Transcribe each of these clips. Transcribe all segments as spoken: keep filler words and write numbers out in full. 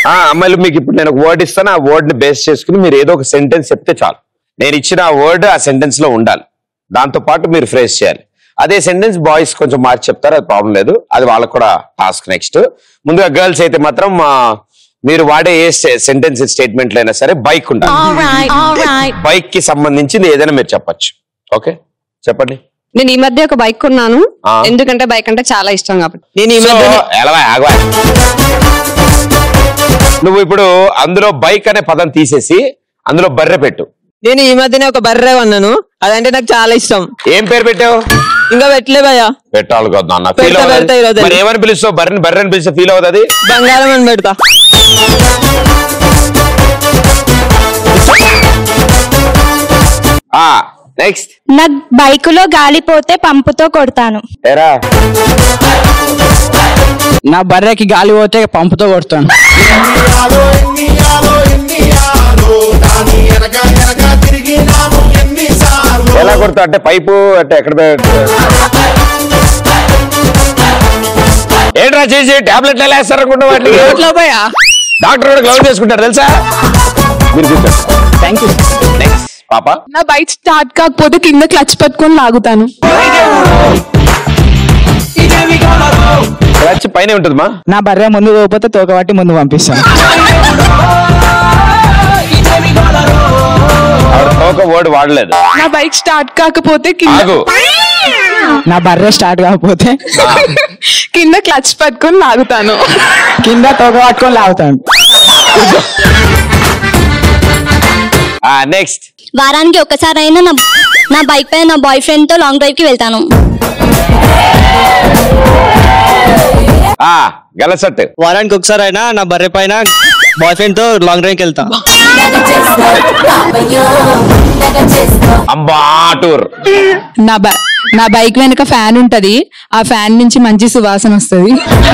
అమ్మాయిలు మీకు ఇప్పుడు నేను ఒక వర్డ్ ఇస్తాను, ఆ వర్డ్ ని బేస్ చేసుకుని మీరు ఏదో ఒక సెంటెన్స్ చెప్తే చాలు. నేను ఇచ్చిన ఆ వర్డ్ ఆ సెంటెన్స్ లో ఉండాలి, దాంతో పాటు మీరు ఫ్రేజ్ చేయాలి. అదే సెంటెన్స్ బాయ్స్ కొంచెం మార్చి చెప్తారు, అది ప్రాబ్లం లేదు, అది వాళ్ళకు కూడా టాస్క్. నెక్స్ట్ ముందుగా గర్ల్స్ అయితే మాత్రం మీరు వాడే ఏ సెంటెన్స్ స్టేట్మెంట్లు అయినా సరే బైక్ ఉంటుంది, బైక్ కి సంబంధించింది ఏదైనా మీరు చెప్పచ్చు. ఓకే చెప్పండి. నేను ఈ మధ్య ఒక బైక్ కొన్నాను, ఎందుకంటే బైక్ అంటే చాలా ఇష్టం కాబట్టి. నేను ఈ మధ్య నువ్వు ఇప్పుడు అందులో బైక్ అనే పదం తీసేసి అందులో బర్రె పెట్టు. నేను ఈ మధ్యనే ఒక బర్రె కొన్నాను, అదంటే నాకు చాలా ఇష్టం. ఏం పేరు పెట్టావు? ఇంకా పెట్టలే భయ్యా. పెట్టాలి కదా అన్న. మరి ఏమని పిలుస్తావు? బర్రెని బర్రెని పిలిస్తే ఫీల్ అవుతుంది. బంగారం అని పెడతా. నెక్స్ట్. నా బైకులో గాలిపోతే పంపుతో కొడతాను. నా బర్రెకి గాలి పోతే పంపుతో కొడతాను. ఎలా కొడతా అంటే పైపు అంటే ఎక్కడ ఏంట్రా చేసి టాబ్లెట్ ఎలా వేస్తారు అనుకుంటా వాటికి? డాక్టర్ కూడా గ్లౌజ్ చేసుకుంటారు తెలుసా? మీరు కూర్చోండి. Thank you. నెక్స్ట్ పాప. నా బైక్ స్టార్ట్ కాకపోతే కింద క్లచ్ పట్టుకొని లాగుతాను. క్లచ్ పైన ఉంటుంది మా. నా బర్రె ముందు పోతే తోక పట్టి ముందు పంపిస్తాను. ఒక వర్డ్ వాడలేదు. నా బైక్ స్టార్ట్ కాకపోతే నా బర్రె స్టార్ట్ కాకపోతే కింద క్లచ్ పట్టుకొని లాగుతాను. కింద తోక పట్టుకొని లాగుతాను. నెక్స్ట్. వారానికి ఒక్కసారి అయినా నా నా బైక్ పైన నా బాయ్ ఫ్రెండ్ తో లాంగ్ డ్రైవ్ కి వెళ్తాను. గలసట్. వారానికి ఒకసారి అయినా నా బర్రె పైన బాయ్ ఫ్రెండ్ తో లాంగ్ డ్రైవ్ కి వెళ్తా. అంబాటూర్. నా బై నా బైక్ వెనక ఫ్యాన్ ఉంటది, ఆ ఫ్యాన్ నుంచి మంచి సువాసన వస్తుంది.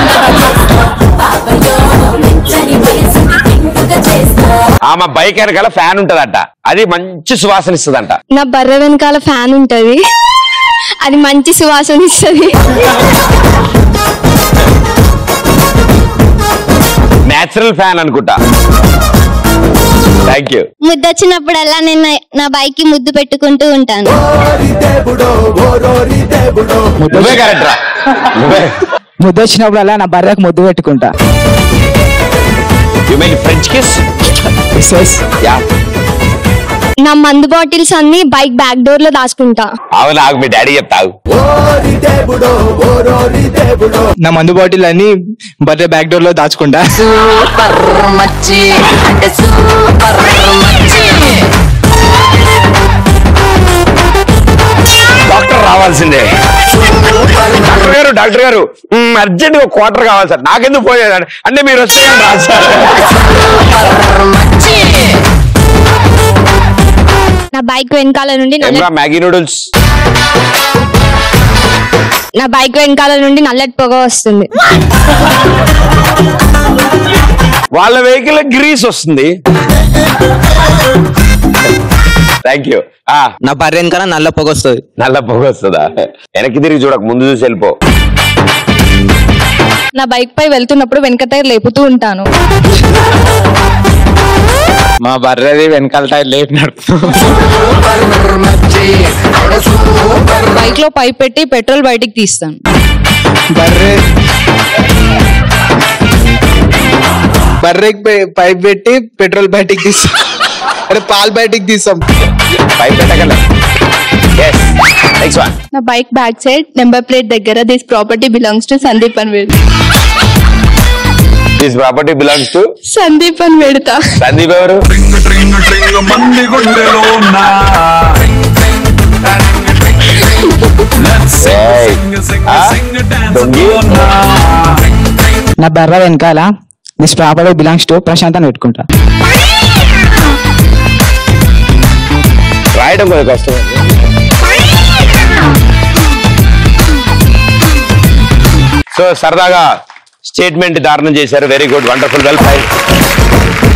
ఆమె బైక్ వెనకాల ఫ్యాన్ ఉంటదంట, అది మంచి సువాసన ఇస్తుందంట. నా బర్రె వెనకాల ఫ్యాన్ ఉంటది, అది మంచి సువాసన ఇస్తుంది. నేచురల్ ఫ్యాన్ అనుకుంటా. Thank you. ముద్దు వచ్చినప్పుడల్లా నేను నా బైక్ కి ముద్దు పెట్టుకుంటూ ఉంటాను. నువ్వే కరెక్ట్ రా. ముద్దు వచ్చినప్పుడల్లా నా బర్రెకు ముద్దు పెట్టుకుంటా. You mean French kiss? Yeah. నా మందు బాటిల్స్ అన్ని బైక్ బ్యాక్ డోర్ లో దాచుకుంటా. అవును, నాకు మీ డాడీ చెప్తావు. నా మందు బాటిల్ అన్ని బర్రె బ్యాక్ డోర్ లో దాచుకుంటా. డాక్టర్ రావాల్సిందే. డాక్టర్ గారు డాక్టర్ గారు అర్జెంట్ గా క్వార్టర్ కావాలి సార్. నాకెందుకు పోయేది అంటే మీరు వస్తే రాదు సార్. నా బైక్ వెనకాల నుండి మ్యాగీ నూడిల్స్. నా బైక్ వెనకాల నుండి నల్లటి పొగ వస్తుంది. వాళ్ళ వెహికల్ గ్రీస్ వస్తుంది. Thank you. నా బర్రె వెనకాల నల్ల పొగ వస్తుంది. నల్ల పొగ వస్తుందా? వెనక్కి తిరిగి చూడక ముందు చూసి వెళ్ళిపో. నా బైక్ పై వెళ్తున్నప్పుడు వెనక టైర్ లేపుతూ ఉంటాను. మా బర్రెది వెనకాల టైర్ లేపి నడుపుతూ. బైక్ లో పైప్ పెట్టి పెట్రోల్ బయటికి తీస్తాను. బర్రె బర్రెకి పైప్ పెట్టి పెట్రోల్ బయటికి తీస్తాం. అరే పాలు బయటికి తీస్తాం. పైప్ పెట్టగల. నా bike back side number plate దగ్గర this property belongs to Sandeep అని పెడతా. This property belongs to Sandeep అని పెడతా. సందీప్ ఎవరు? నా బర్ర వెనకాల this property belongs to Prashant అని పెట్టుకుంటా. రాయడం కొంచెం కష్టం. సో సరదాగా స్టేట్మెంట్ దారుణం చేశారు. Very good, wonderful, well fine.